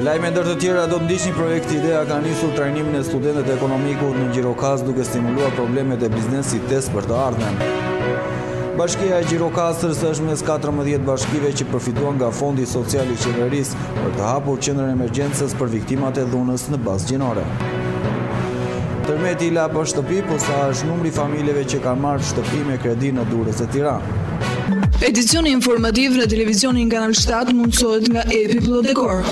Në lajme ndër të tjera do të ndiqni projekti Idea ka nisur trajnimin e studentëve ekonomikut në Gjirokastër duke stimuluar problemet e biznesit test për të ardhmen. Bashkia e Gjirokastrës është mes 14 bashkive që përfituan nga Fondi Social i Qeverisë për të hapur qendrën emergjencës për viktimat e dhunës në bazë gjinore. Tërmeti i la për shtëpi, po sa është numri familjeve që kanë marrë shtëpi me kredi në Durrës e Tiranë. Edicioni informativ në televizionin Kanal 7 mundësohet nga Epi Plodekor.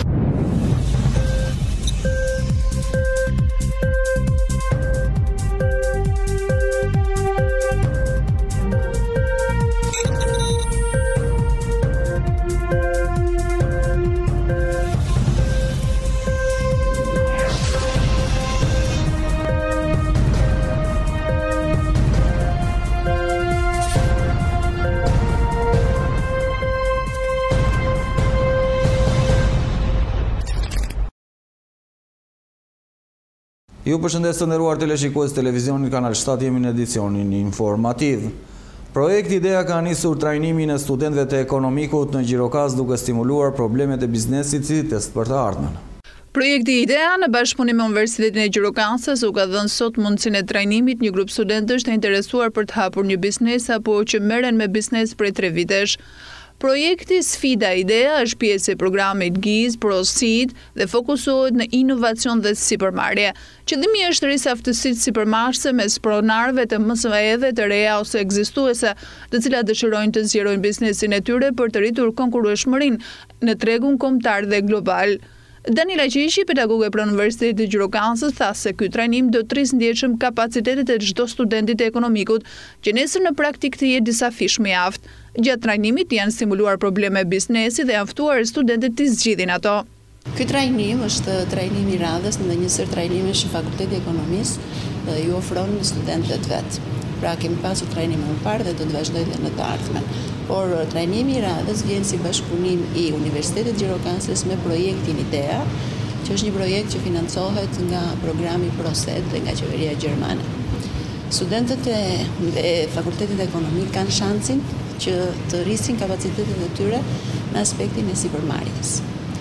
Ju përshëndes të nderuar teleshikues televizionit Kanal 7, jemi në edicionin informativ. Projekti Idea ka nisur trajnimin e studentëve të ekonomikut në Gjirokastër duke stimuluar problemet e biznesit si test për të ardhmen. Projekti Idea në bashkëpunim me Universitetin e Gjirokastrës u ka dhënë sot mundësinë e trajnimit një grup studentësh të interesuar për të hapur një biznes apo që merren me biznes prej 3 vitesh. Projekti Sfida Idea është pjesë e programit GIZ, ProSeed dhe fokusohet në inovacion dhe sipërmarrje. Qëllimi është të rrisë aftësitë sipërmarrëse mes pronarëve të MSE-ve të reja ose ekzistuese, të cilat dëshirojnë të zgjerojnë biznesin e tyre për të rritur konkurrueshmërinë në tregun kombëtar dhe global. Daniela Qiqi, pedagoge për Universitetin e Gjirokastrës, tha se ky trajnim do të rrisë ndjeshëm kapacitetet e çdo studenti të ekonomikut, që nesër në praktik të jetë disa fish më aftë. Gjatë trajnimit janë stimuluar probleme biznesi dhe janë ftuar studentët të zgjidhin ato. Ky trajnim është trajnim i radhës në një sër trajnimesh që Fakulteti i Ekonomisë ju ofron studentëve të vet. Pra kemi pasur trajnimin e parë dhe do të vazhdojmë në të ardhmen. Por trajnimi i radhës vjen si bashkëpunim i Universitetit Gjirokastrës me projektin Idea, që është një projekt që financohet nga programi ProSeed dhe nga qeveria gjermane. Studentët e Fakultetit Ekonomik kanë shansin që të rrisin kapacitetet e tyre në aspektin e sipërmarrjes.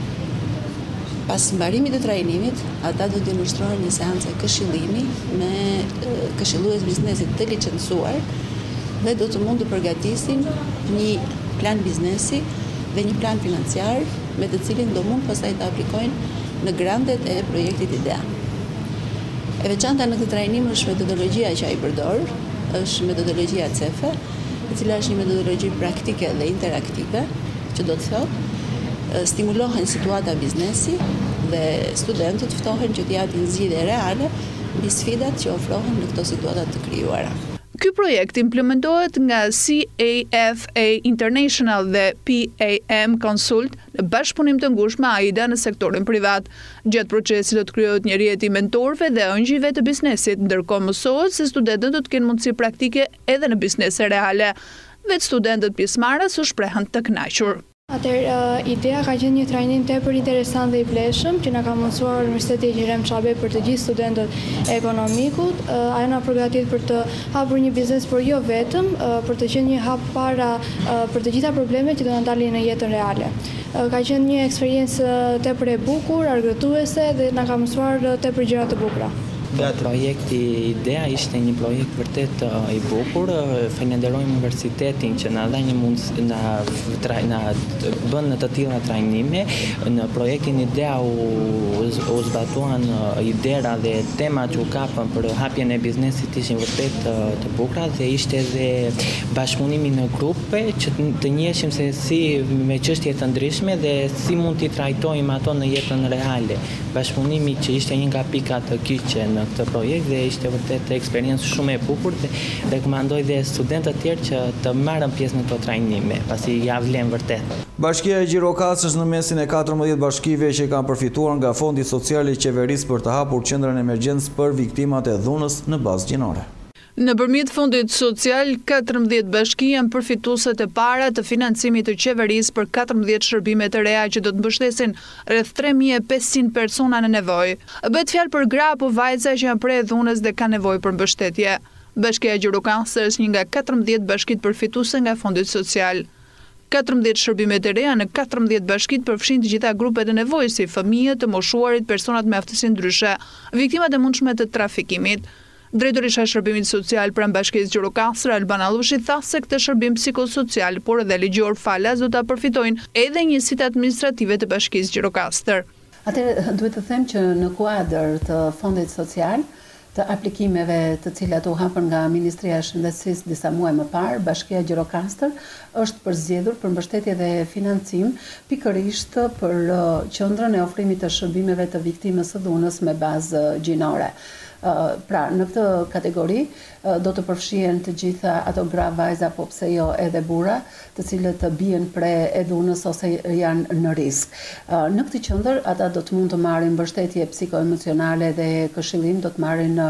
Pas mbarimit të trajnimit, ata do të illustrojnë një seancë këshillimi me këshillues biznesit të licencuar dhe do të mund të përgatisin një plan biznesi dhe një plan financiar me të cilin do mund pastaj të aplikojnë në grandet e projektit Idea. E veçanta në këtë trajnim është metodologjia që ai përdor, është metodologjia CEFE, e cila është një metodologji praktike dhe interaktive, që do të thotë stimulohen situata biznesi dhe studentët ftohen që të japin zgjidhje reale mbi sfidat që ofrohen në këto situata të krijuara. Ky projekt implementohet nga CAFA International dhe PAM Consult në bashkëpunim të ngushtë me AIDA në sektorin privat. Gjatë procesit do të krijohet një rrjet i mentorëve dhe ëngjëjve të biznesit, ndërkohë mësohet se studentët do të kenë mundësi praktike edhe në biznese reale. Vetë studentët pjesëmarrës u shprehen të kënaqur. Idea ka qenë një trajnim tepër interesant dhe i vlefshëm që na ka mësuar Universiteti Xherem Çabe për të gjithë studentët e ekonomikut. Ajo na përgatit për të hapur një biznes, por jo vetëm, për të qenë një hap para për të gjitha problemet që do na dalin në jetën reale. Ka qenë një eksperiencë tepër e bukur, argëtuese dhe na ka mësuar tepër gjëra të bukura. Projekti Idea ishte një projekt vërtet i bukur. Falenderojmë universitetin që na dha një mundësi na bën në të tilla trajnime. Në projektin Idea u zbatuan idera dhe temat që u kapën për hapjen e biznesit ishin vërtet të bukura dhe ishte edhe bashkëpunimi në grupe që të njiheshim se si me çështje të ndryshme dhe si mund t'i trajtojmë ato në jetën reale. Bashkëpunimi që ishte një nga pikat të kyçe në këtë projekt dhe ishte vërtet eksperiencë shumë e bukur dhe rekomandoj dhe studentët të tjerë që të marrën pjesë në këto trajnime, pasi ja vlen vërtet. Bashkia e Gjirokastrës në mesin e 14 bashkive që kanë përfituar nga Fondi Social i Qeverisë për të hapur qendrën emergjencë për viktimat e dhunës në bazë gjinore. Nëpërmjet Fondit Social, 14 bashki janë përfitueset e para të financimit të qeverisë për 14 shërbime të reja që do të mbështesin rreth 3500 persona në nevojë. Bëhet fjalë për gra apo vajza që janë prej dhunës dhe kanë nevojë për mbështetje. Bashkia e Gjirokastrës është një nga 14 bashkitë përfituese nga Fondi Social. 14 shërbimet e reja në 14 bashkitë përfshin të gjitha grupet e nevojës si fëmijët, të moshuarit, personat me aftësi ndryshe, viktimat e mundshme të trafikimit. Drejtorisha e Shërbimit Social pranë Bashkisë Gjirokastër, Alban Allushi, tha se këtë shërbim psikosocial, por edhe ligjor falas do ta përfitojnë edhe njësitë administrative të Bashkisë Gjirokastër. Atëherë duhet të them që në kuadër të fondit social, të aplikimeve të cilat u hapën nga Ministria e Shëndetësisë disa muaj më parë, Bashkia Gjirokastër është përzgjedhur për mbështetje dhe financim pikërisht për qendrën e ofrimit të shërbimeve të viktimës së dhunës me bazë gjinore. Pra, në këtë kategori do të përfshihen të gjitha ato gra, vajza, po pse jo edhe burra, të cilët bien pre e dhunës ose janë në risk. Në këtë qendër ata do të mund të marrin mbështetje psikoemocionale dhe këshillim, do të marrin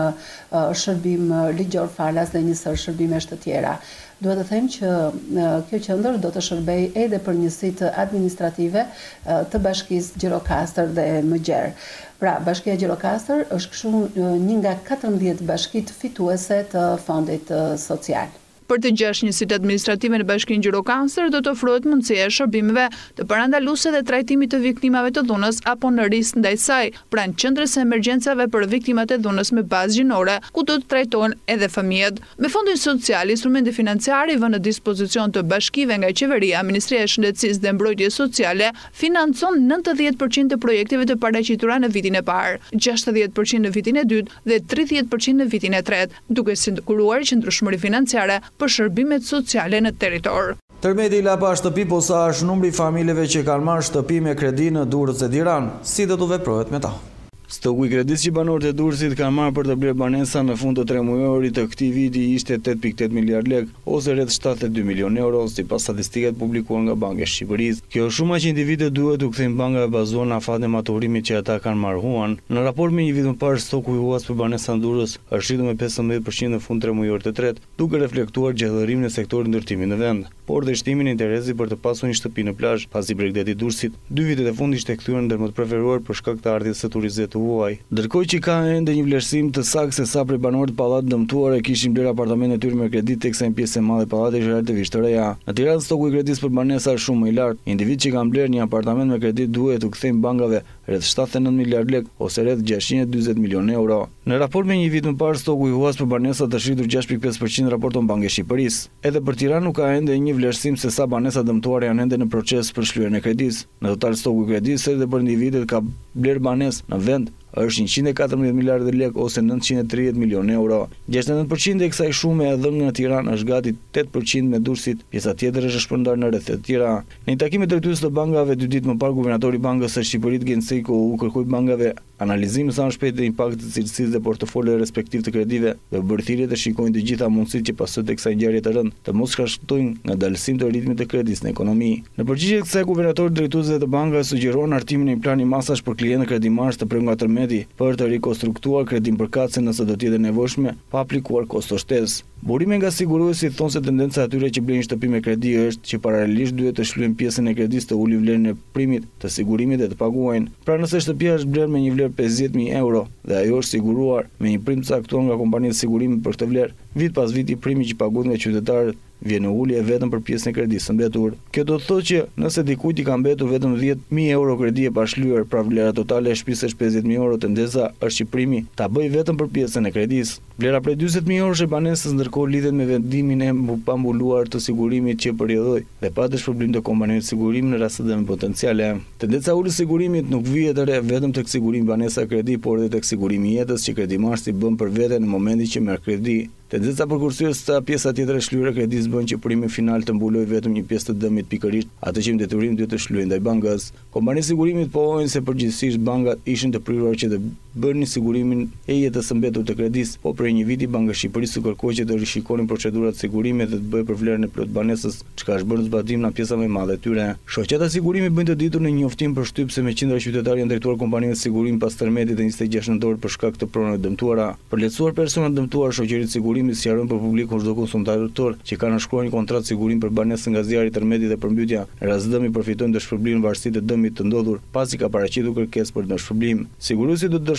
shërbim ligjor falas dhe një sër shërbimesh të tjera. Duhet të them që kjo qendër do të shërbej edhe për njësitë administrative të Bashkisë Gjirokastër dhe më gjerë. Pra, Bashkia Gjirokastër është kështu një nga 14 bashkitë fituese të fondit social. Për të 6 njësitë administrative në Bashkinë Gjirokastër do të ofrohet mundësia e shërbimeve të parandaluese dhe trajtimit të viktimave të dhunës apo në risk ndaj saj, pranë qendrës së emergjencave për viktimat e dhunës me bazë gjinore, ku do të trajtohen edhe fëmijët. Me fondin social, instrumenti financiar i vënë në dispozicion të bashkive nga qeveria, Ministria e Shëndetësisë dhe Mbrojtjes Sociale financon 90% të projekteve të paraqitura në vitin e parë, 60% në vitin e dytë dhe 30% në vitin e tretë, duke siguruar qëndrueshmëri financiare për shërbimet sociale në territor. Tërmeti la pa shtëpi posa është numri familjeve që kanë marrë shtëpi me kredi në Durrës e Tiranë, si do të veprohet me ta. Stoku i kredis që banorët e Durrësit kanë marrë për të blerë banesa në fund të 3 mujorit të këtij viti ishte 8.8 miliard lek, ose rreth 72 milion euro, sipas statistikat publikuar nga Banka e Shqipërisë. Kjo është shumë që individët duhet u kthejnë bankave bazuar në afatin e maturimit që ata kanë marrë huan. Në raport me një vit më parë, stoku i huas për banesa në Durrës është rritur me 15% në fund 3 mujorit të tretë, duke reflektuar gjallërimin e sektorit ndërtimit në vend, por dhe shtimin e interesit për të pasur një shtëpi në plazh, pasi Bregdeti i Durrësit 2 vitet e fundit ishte kthyer ndër më të preferuar për shkak të ardhjes së turistëve të huaj. Ndërkohë që ka ende një vlerësim të saktë se sa prej banorët të pallatit dëmtuar e kishin blerë apartamentet e tyre me kredi, teksa një pjesë e madhe e pallatit ishte realisht të reja. Në Tiranë stoku i kredisë për banesa është shumë më i lartë. Individët që kanë blerë një apartament me kredi duhet të kthejnë bankave rreth 79 miliard lek ose rreth 640 milion euro. Në raport me një vit më parë, stoku i huas për banesat është rritur 6.5%, raporton Banka e Shqipërisë. Edhe për Tiranë nuk ka ende një vlerësim se sa banesa dëmtuara janë ende në proces për shlyerjen e kredisë. Në total stoku i kredisë edhe për individët ka blerë banesë në vend është 114 miliardë lek ose 930 milion euro. 69% e kësaj shume e dhënë nga Tirana është gati 8% me Durrësit, pjesa tjetër është shpërndarë në rrethet të tjera. Në një takim me drejtues të bankave 2 ditë më parë, guvernatori i Bankës së Shqipërisë Genseiko u kërkoi bankave analizimin sa më shpejt të impaktit të cilësisë dhe portofoleve respektiv të kredive dhe bërthirje të shikojnë të gjitha mundësitë që pasojë të kësaj ngjarje të rëndë të mos shkaktojnë nga dalësim të ritmit të kredisë në ekonomi. Në përgjigje kësaj, guvernatori drejtuesve të bankave sugjeron hartimin e një plani masash për klientë kredimarës të premë nga tërmeti për të rikonstruktuar kredin përkatëse nëse do të jetë nevojshme pa aplikuar kosto shtesë. Burime nga siguruesi thonë se tendenca atyre që blejnë shtëpi me kredi është që paralelisht duhet të shlyejnë pjesën e kredisë të uli vlerën e primit të sigurimit dhe të paguajnë. Pra nëse shtëpia është blerë me një vlerë 50.000 euro dhe ajo është siguruar me një prim të caktuar nga kompania e sigurimit për këtë vlerë, vit pas viti primi që paguhet nga qytetarët vjen në ulje vetëm për pjesën e kredisë së mbetur. Kjo do të thotë që nëse dikujt i ka mbetur vetëm 10.000 euro kredi e pa shlyer, pra vlera totale e shtëpisë është 50.000 euro, tendenca është që primi ta bëjë vetëm për pjesën e kredisë. Vlera prej 40.000 euro e banesës ndërkohë lidhet me vendimin e pambuluar të sigurimit që periudhoi dhe patë shpërblim të kompanive të sigurimit në rast të dëmeve potenciale. Tendenca e uljes sigurimit nuk vihet re vetëm tek sigurimi banesa kredi, por edhe tek sigurimi jetës që kredimarsi bën për veten në momentin që merr kredi. Tendenca përkursues sa pjesa tjetër e shlyerë kredis bën që primi final të mbuloj vetëm një pjesë të dëmit, pikërisht atë që me detyrim duhet të shlyejë ndaj bankës. Kompanitë e sigurimit pohojnë se përgjithsisht bankat ishin të prirur që të bënin sigurimin e jetës së mbetur të kredisë, po prej një viti Banka e Shqipërisë kërkoi që të rishikonin procedurat e sigurimit dhe të bëjë për vlerën e plot banesës, çka është bërë zbatim nga pjesa më e madhe e tyre. Shoqata e sigurimit bëjnë të ditur në një njoftim për shtyp se me qindra qytetarë janë drejtuar kompanive të sigurimit pas tërmetit të 26 nëntorit për shkak të pronave dëmtuara. Për lehtësuar personat dëmtuar, shoqëritë sigurimit sqarojnë për publikun çdo konsumator që kanë shkruar një kontratë sigurimi për banesën nga zjarri i tërmetit dhe përmbytja, në rast dëmi përfitojnë dëshpërblim varësi të dëmit të ndodhur, pasi ka paraqitur kërkesë për dëshpërblim. Siguruesi do të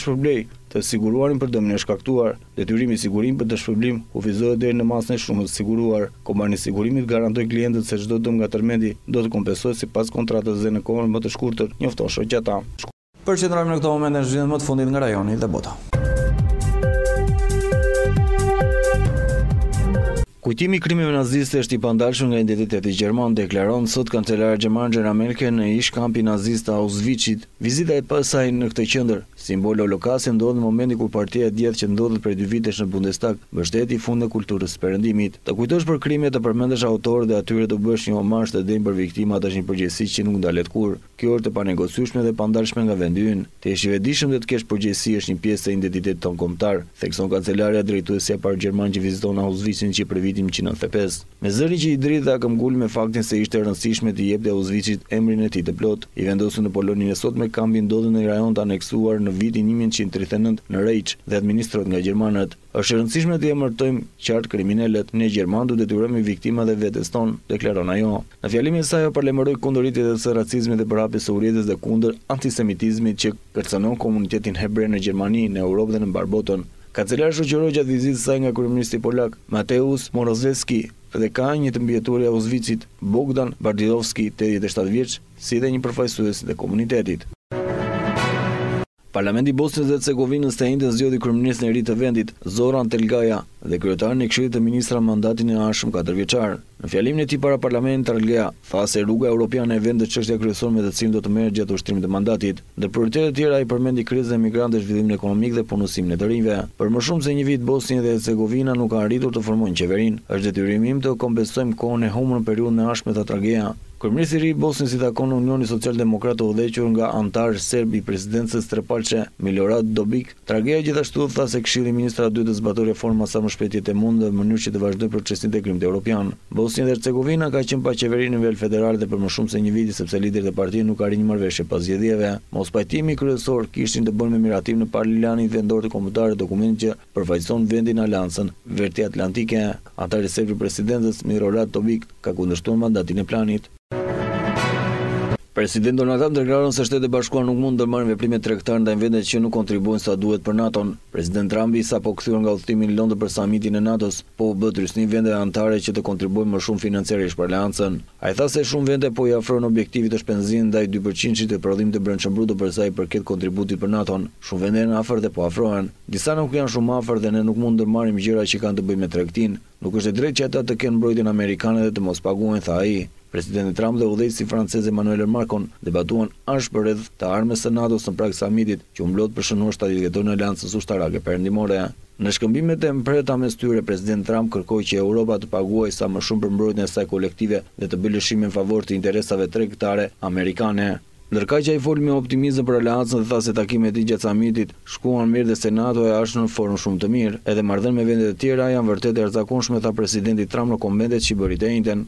shpërblej të siguruarin për dëmin e shkaktuar. Detyrimi i sigurimit për të shpërblim kufizohet deri në masën e shumës të siguruar. Kompania e sigurimit garantoi klientët se çdo dëm nga tërmeti do të kompensohet sipas kontratës dhe në kohën më të shkurtër, njofton shoqata. Përqendrohemi në këtë moment në zhvillimin më të fundit nga rajoni dhe bota. Kujtimi i krimeve naziste është i pandalshëm nga identiteti gjerman, deklaron sot kancelara gjermane Angela Merkel në ish kampi nazist Auschwitzit. Vizita e saj në këtë qendër, simbol holokausti, ndodhi në momentin kur partia e djetë që ndodhet prej 2 vitesh në Bundestag mbështeti fund e kulturës së perëndimit. Të kujtosh për krimet, të përmendesh autorët dhe atyre të bësh një omazh të denj për viktimat është një përgjegjësi që nuk ndalet kurrë. Kjo është e panegociueshme dhe pandalshme nga vendi ynë. Të jesh i vetëdijshëm dhe të kesh përgjegjësi është një pjesë e identitetit tonë kombëtar, thekson kancelaria drejtuesja e parë gjerman që viziton Auschwitzin që për vitin 1995. Me zërin që i dridh dhe akëmgull me faktin se ishte e rëndësishme të jepte Auschwitzit emrin e tij të plot, i vendosur në Poloninë e sotme, kampi ndodhet në një rajon të aneksuar në vitin 1939 në Reich dhe administrohet nga gjermanët. Është e rëndësishme të emërtojmë qartë kriminalët, ne gjermanë duhet të detyrojmë viktimat dhe vetes tonë, deklaron ajo. Në fjalimin e saj ajo parlemëroi kundër rritjes së racizmit dhe përhapjes së urrëties dhe kundër antisemitizmit që kërcënon komunitetin hebre në Gjermani, në Europë dhe në mbar botën. Kancelari shoqëroi gjatë vizitës saj nga kryeministri polak Mateusz Morawiecki dhe ka një të mbijetuar i Auschwitzit, Bogdan Bardylowski, 87 vjeç, si dhe një përfaqësues të komunitetit. Parlamenti i Bosnjës dhe Hercegovinës të njëjtën zgjodhi kryeministrin e ri të vendit, Zoran Telgaja, dhe kryetarin e Këshillit të Ministrave mandatin e arshëm 4 vjeçar. Në fjalimin e tij para parlamentit, Telgaja tha se rruga europiane e vendit çështja kryesore me të cilën do të merret gjatë ushtrimit të mandatit. Ndër prioritetet e tjera ai përmendi krizën e migrantëve, zhvillimin ekonomik dhe punësimin e të rinjve. Për më shumë se një vit Bosnia dhe Hercegovina nuk ka arritur të formojnë qeverinë. Është detyrimi im të kompensojmë kohën e humbur në periudhën e ardhshme të Telgaja. Kryeministri i ri i Bosnjës i takon Unioni Social-Demokrat të udhëhequr nga antar serb i presidencës Trepalçe, Milorad Dodik. Telgaja gjithashtu tha se Këshilli i Ministrave duhet të zbatojë reforma sa më shpejt jetë e mundë në mënyrë që të vazhdojë procesin e integrimit evropian. Bosnia dhe Hercegovina ka qenë pa qeveri në nivel federal dhe për më shumë se një vit sepse liderët e partisë nuk arrin një marrëveshje pas zgjedhjeve. Mospajtimi kryesor kishin të bënë me miratimin në Parlament vendor të kombëtar, dokumenti që përfaqëson vendin Aleancën Verti Atlantike. Antari serb i presidencës Milorad Dodik ka kundërshtuar mandatin e planit. Presidenti Donald Trump deklaron se Shtetet e Bashkuara nuk mund të ndërmarrin veprime tregtare ndaj vendeve që nuk kontribuojnë sa duhet për NATO-n. President Trumpi sapo kthyer nga udhëtimi në Londër për samitin e NATO-s, po u bë trysni vendeve anëtare që të kontribuojnë më shumë financiarisht për aleancën. Ai tha se shumë vende po i afrojnë objektivit të shpenzimit ndaj 2% të prodhimit të brendshëm bruto për sa i përket kontributit për NATO-n. Shumë vende janë afër dhe po afrohen. Disa nuk janë shumë afër dhe ne nuk mund të ndërmarrim gjëra që kanë të bëjnë me tregtinë. Nuk është e drejtë që ata të kenë mbrojtjen amerikane dhe të mos paguajnë, tha ai. Presidenti Trump dhe udhëheqësi francez Emmanuel Macron debatuan ashpër rreth të armës së NATO-s në prag samitit që u mblodh për shënuar 70 vjetorin e Aleancës Ushtarake Perëndimore. Në shkëmbimet e mpreta mes tyre, president Trump kërkoi që Europa të paguajë sa më shumë për mbrojtjen e saj kolektive dhe të bëjë lëshime në favor të interesave tregtare amerikane. Ndërkaq që ai fol me optimizëm për aleancën dhe tha se takimet e tij gjatë samitit shkuan mirë dhe se NATO është në formë shumë të mirë. Edhe marrëdhëniet me vendet e tjera janë vërtet e jashtëzakonshme, tha presidenti Trump në komentet shqipërit e njëjtën.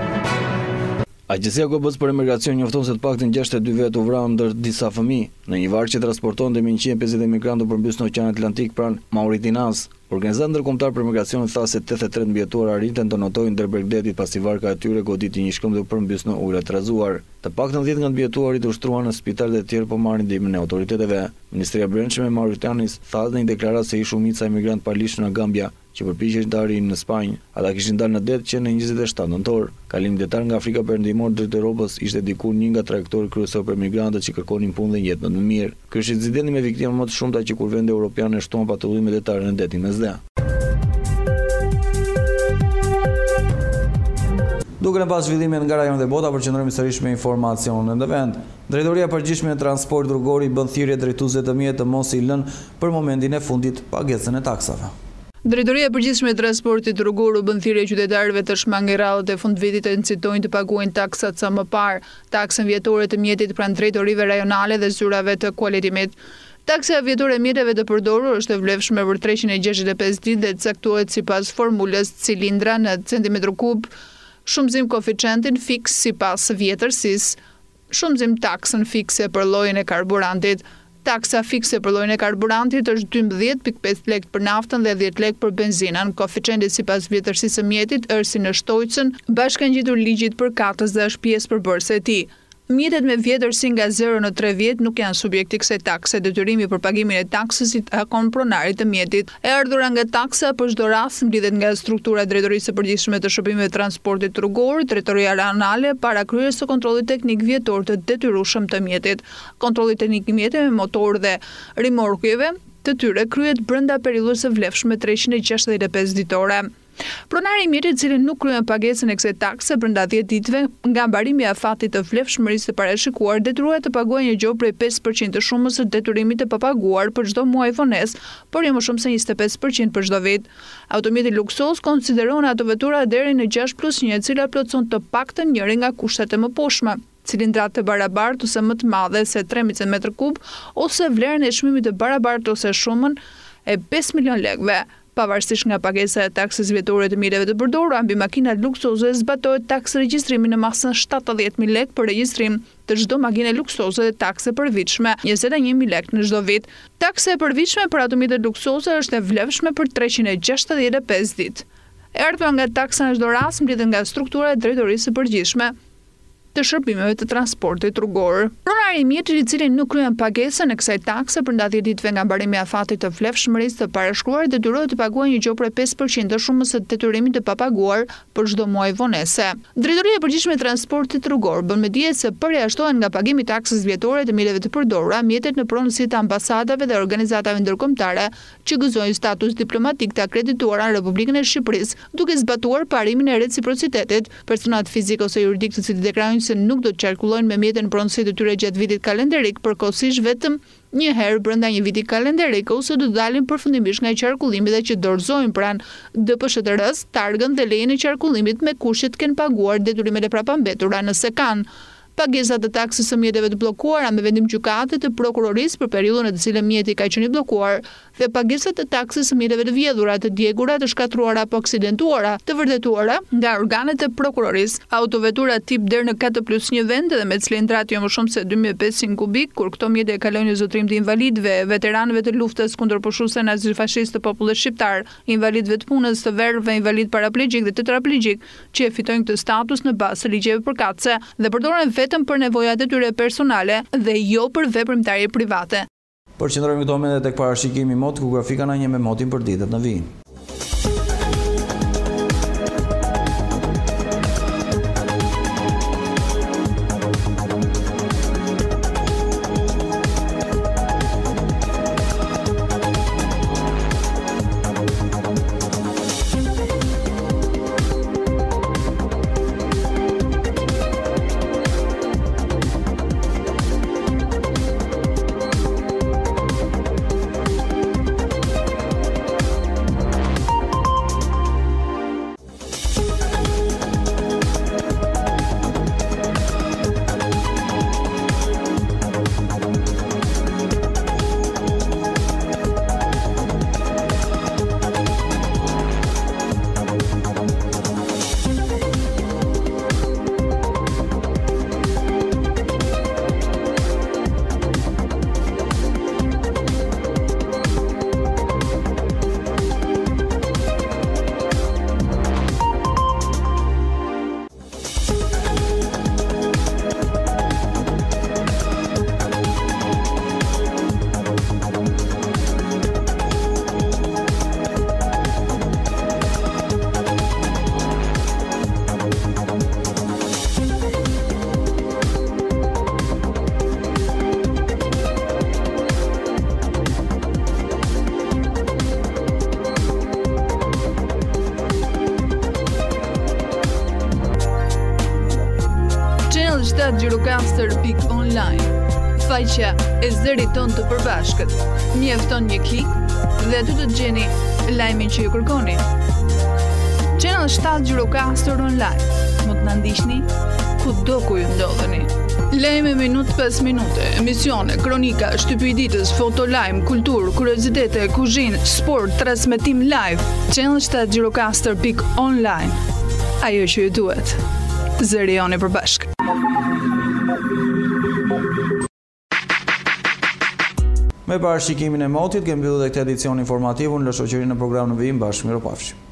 Agjencia Kombëtare për Emigracion njofton se të paktën 62 vet u vranë ndër disa fëmijë në një varg që transportonte 150 emigrantë përmbys në Oqeanin Atlantik pranë Mauritanias. Organizata ndërkombëtare për emigracionin tha se 83 mbijetuar arritën të notojnë ndër Bregdetit pasi varka e tyre goditi një shkëmbë dhe përmbys në ujë të rrezuar. Të paktën 10 nga mbijetuarit u shtruan në spital dhe të tjerë po marrin ndihmën e autoriteteve. Ministria e Brendshme e Mauritanias tha në një deklaratë se ish shumica emigrantë palishtë nga Gambia që përpiqeshin të arrijnë në Spanjë. Ata kishin dalë në det që në 27 nëntor. Kalimi detar nga Afrika Perëndimore drejt Europës ishte diku një nga trajektorët kryesorë për emigrantët që kërkonin punë dhe një jetë më të mirë. Ky është incidenti me viktima më të shumta që kur vende europiane shtuan patrullime detare në detin Mesdhe. Duke në pas zhvillimet nga rajonet e bota, përqendrohemi sërish me informacionin në vend. Drejtoria e Përgjithshme e Transportit Rrugor bën thirrje drejtuesve të mjetit të mos i lënë për momentin e fundit pagesën e taksave. Drejtoria e Përgjithshme e Transportit Rrugor bën thirrje qytetarëve të shmangin rradhët e fundvitit të incitojnë të paguajnë taksat sa më parë, taksën vjetore të mjetit pranë drejtorive rajonale dhe zyrave të kualitimit. Taksa vjetore e mjeteve të përdorur është e vlefshme për 365 ditë dhe caktohet sipas formulës cilindra në centimetër kub, shumëzim koeficientin fiks sipas vjetërsisë, shumëzim taksën fikse për llojin e karburantit. Taksa fikse për llojin e karburantit është 12.5 lekë për naftën dhe 10 lekë për benzinën. Koeficienti sipas vjetërsisë së mjetit është si në shtojcën, bashkangjitur ligjit për katës dhe është pjesë përbërëse e tij. Mjetet me vjetërsi nga 0 në 3 vjet nuk janë subjekti kësaj takse. Detyrimi për pagimin e taksës i takon pronarit të mjetit. E ardhura nga taksa për çdo rast mblidhet nga struktura e Drejtorisë së Përgjithshme të Shërbimeve të Transportit Rrugor, Drejtoria Rajonale para kryerjes së kontrollit teknik vjetor të detyrueshëm të mjetit. Kontrolli teknik i mjeteve me motor dhe rimorkujeve të tyre kryhet brenda periudhës së vlefshme 365 ditore. Pronari i mjetit i cili nuk kryen pagesën e kësaj takse brenda 10 ditëve nga mbarimi i afatit të vlefshmërisë së parashikuar detyrohet të paguajë një gjob prej 5% të shumës së detyrimit të papaguar për çdo muaj vonesë, por jo më shumë se 25% për çdo vit. Automjeti luksoz konsideron ato vetura deri në 6+1 e cila plotson të paktën njëri nga kushtet e mëposhme, cilindrat të barabartë ose më të madhe se 1300 m3 ose vlerën e çmimit të barabartë ose shumën e 5 milion lekëve. Pavarësisht nga pagesa e taksës vjetore të mjeteve të përdorura mbi makinat luksoze, zbatohet taksë regjistrimi në masën 70.000 lekë për regjistrim të çdo makine luksoze dhe takse përvitshme 21.000 lekë në çdo vit. Taksa e përvitshme për automjetet luksoze është e vlefshme për 365 ditë. Erdhura nga taksa në çdo rast mblidhet nga struktura e Drejtorisë së Përgjithshme të Shërbimeve të Transportit Rrugor. Pronari i mjetit i cili nuk kryen pagesën e kësaj takse brenda 10 ditëve nga mbarimi i afatit të vlefshmërisë të parashkruar detyrohet të paguajë një gjob prej 5% të shumës së detyrimit të papaguar për çdo muaj vonese. Drejtoria e Përgjithshme e Transportit Rrugor bën me dije se përjashtohen nga pagimi i taksës vjetore të mjeteve të përdorura mjetet në pronësi të ambasadave dhe organizatave ndërkombëtare që gëzojnë status diplomatik të akredituara në Republikën e Shqipërisë, duke zbatuar parimin e reciprocitetit. Personat fizik ose juridik të cilët deklarojnë se nuk do të qarkullojnë me mjete në pronësi të tyre gjatë vitit kalendarik, përkohësisht vetëm një herë brenda një viti kalendarik ose do të dalin përfundimisht nga qarkullimi dhe që dorëzojnë pranë DPSHTR-s targën dhe lejen e qarkullimit me kushte të kenë paguar detyrimet e prapambetura nëse kanë. Pagesat e taksës së mjeteve të bllokuara me vendim gjykate të prokurorisë për periudhën në të cilën mjeti ka qenë i bllokuar dhe pagesat e taksës së mjeteve të vjedhura, të djegura, të shkatruara apo aksidentuara, të vërtetuara nga organet e prokurorisë. Autovetura tip deri në 4+1 vend dhe me cilindrat jo më shumë se 2500 kubik, kur këto mjete kalojnë në zotrim të invalidëve, veteranëve të luftës kundër pushuesve nazifashist të popullit shqiptar, invalidëve të punës, të verbëve, invalid paraplegjik dhe tetraplegjik, që e fitojnë këtë status në bazë të ligjeve përkatëse dhe përdoren vetëm për nevojat e tyre personale dhe jo për veprimtarje private. Përqendrohemi këto momente tek parashikimi i mod ku grafika na një me motin për ditët në vijim. Gjirokastër.online, faqja e zërit ton të përbashkët. Mjafton një klik dhe aty do të gjeni lajmin që ju kërkoni. Channel 7 Gjirokastër Online. Mund të na ndiqni kudo ku ju ndodheni. Lajme minutë pas minute, emisione, kronika, shtypi i ditës, foto lajm, kulturë, kuriozitete, kuzhinë, sport, transmetim live. Channel 7 Gjirokastër.online. Ajo që ju duhet. Zëri joni përbashkët. Me parashikimin e motit, kemi mbyllur këtë edicion informativ në shoqërinë në program në vijim bashkë. Mirupafshim.